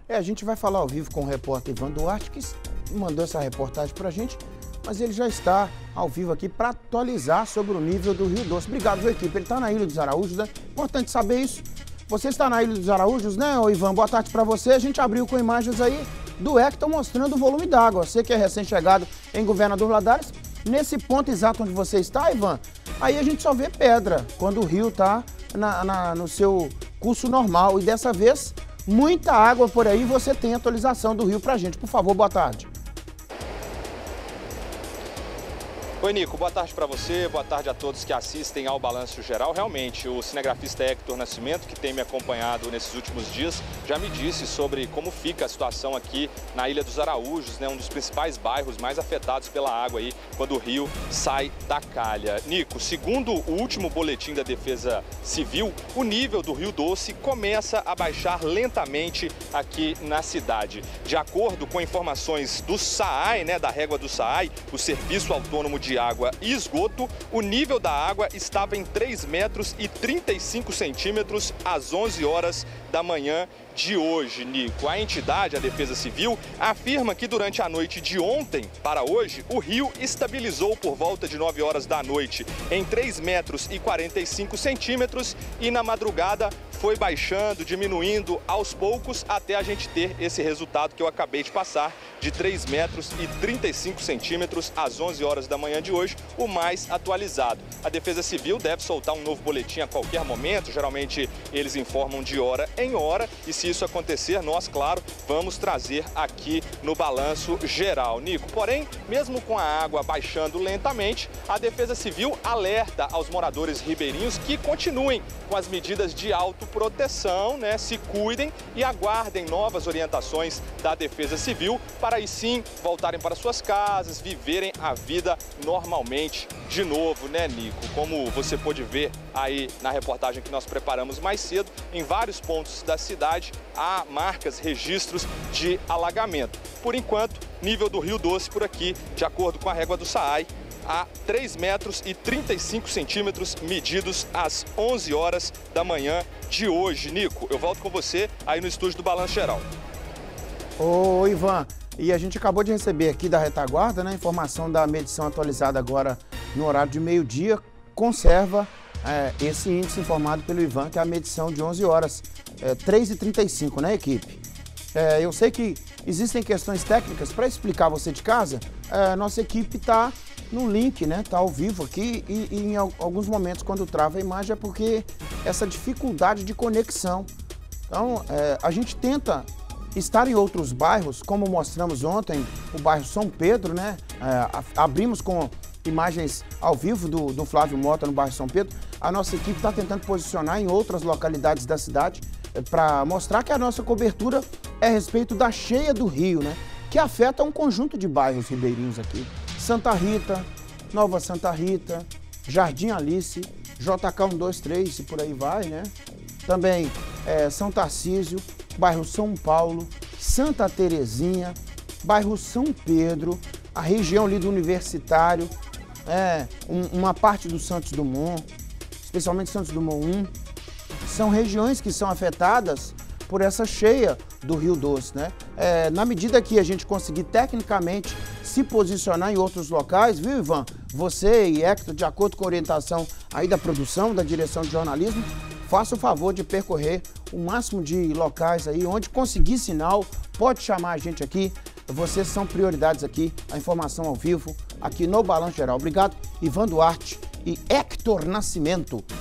A gente vai falar ao vivo com o repórter Ivan Duarte, que mandou essa reportagem pra gente, mas ele já está ao vivo aqui para atualizar sobre o nível do Rio Doce. Obrigado, viu, equipe? Ele está na Ilha dos Araújos, né? Importante saber isso. Você está na Ilha dos Araújos, né, Ivan? Boa tarde para você. A gente abriu com imagens aí do Hector mostrando o volume d'água. Você que é recém-chegado em Governador Valadares, nesse ponto exato onde você está, Ivan, aí a gente só vê pedra quando o rio está no seu curso normal. E dessa vez, muita água por aí. Você tem atualização do rio pra gente. Por favor, boa tarde. Oi, Nico, boa tarde para você, boa tarde a todos que assistem ao Balanço Geral. Realmente, o cinegrafista Hector Nascimento, que tem me acompanhado nesses últimos dias, já me disse sobre como fica a situação aqui na Ilha dos Araújos, né, um dos principais bairros mais afetados pela água aí quando o rio sai da calha. Nico, segundo o último boletim da Defesa Civil, o nível do Rio Doce começa a baixar lentamente aqui na cidade. De acordo com informações do SAAI, né, da régua do SAAI, o Serviço Autônomo de Água e Esgoto, o nível da água estava em 3,35 metros às 11 horas da manhã de hoje, Nico. A entidade, a Defesa Civil, afirma que durante a noite de ontem para hoje, o rio estabilizou por volta de 9 horas da noite em 3,45 metros e na madrugada foi baixando, diminuindo aos poucos até a gente ter esse resultado que eu acabei de passar de 3,35 metros às 11 horas da manhã de hoje, o mais atualizado. A Defesa Civil deve soltar um novo boletim a qualquer momento, geralmente eles informam de hora em hora, e se isso acontecer, nós, claro, vamos trazer aqui no Balanço Geral. Nico, porém, mesmo com a água baixando lentamente, a Defesa Civil alerta aos moradores ribeirinhos que continuem com as medidas de autoproteção, né? Se cuidem e aguardem novas orientações da Defesa Civil para aí sim voltarem para suas casas, viverem a vida normalmente de novo, né, Nico? Como você pôde ver aí na reportagem que nós preparamos mais cedo, em vários pontos da cidade há marcas, registros de alagamento. Por enquanto, nível do Rio Doce por aqui, de acordo com a régua do SAAI, a 3,35 metros medidos às 11 horas da manhã de hoje. Nico, eu volto com você aí no estúdio do Balanço Geral. Ô, Ivan, e a gente acabou de receber aqui da retaguarda, né, informação da medição atualizada agora no horário de meio-dia, conserva esse índice informado pelo Ivan, que é a medição de 11 horas, 3,35, né, equipe? Eu sei que existem questões técnicas para explicar você de casa. Nossa equipe está no link, né? Tá ao vivo aqui e em alguns momentos quando trava a imagem é porque essa dificuldade de conexão. Então, a gente tenta estar em outros bairros, como mostramos ontem, o bairro São Pedro, né? Abrimos com imagens ao vivo do Flávio Mota no bairro São Pedro. A nossa equipe está tentando posicionar em outras localidades da cidade para mostrar que a nossa cobertura é a respeito da cheia do rio, né? Que afeta um conjunto de bairros ribeirinhos aqui. Santa Rita, Nova Santa Rita, Jardim Alice, JK 123 e por aí vai, né? Também São Tarcísio, bairro São Paulo, Santa Terezinha, bairro São Pedro, a região ali do Universitário, uma parte do Santos Dumont, especialmente Santos Dumont 1, são regiões que são afetadas por essa cheia do Rio Doce, né? Na medida que a gente conseguir tecnicamente se posicionar em outros locais, viu, Ivan? Você e Hector, de acordo com a orientação aí da produção, da direção de jornalismo, faça o favor de percorrer o máximo de locais aí, onde conseguir sinal, pode chamar a gente aqui. Vocês são prioridades aqui, a informação ao vivo, aqui no Balanço Geral. Obrigado, Ivan Duarte e Hector Nascimento.